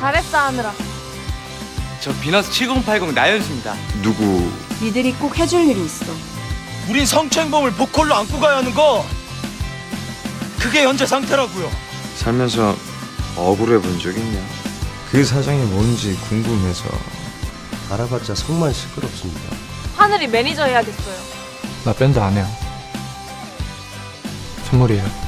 잘했어 하늘아. 저 비너스 7080 나연수입니다. 누구? 니들이 꼭 해줄 일이 있어. 우린 성추행범을 보컬로 안고 가야 하는 거, 그게 현재 상태라고요. 살면서 억울해 본 적 있냐? 그 사정이 뭔지 궁금해서. 알아봤자 속만 시끄럽습니다. 하늘이 매니저 해야겠어요. 나 밴드 안 해요. 선물이에요.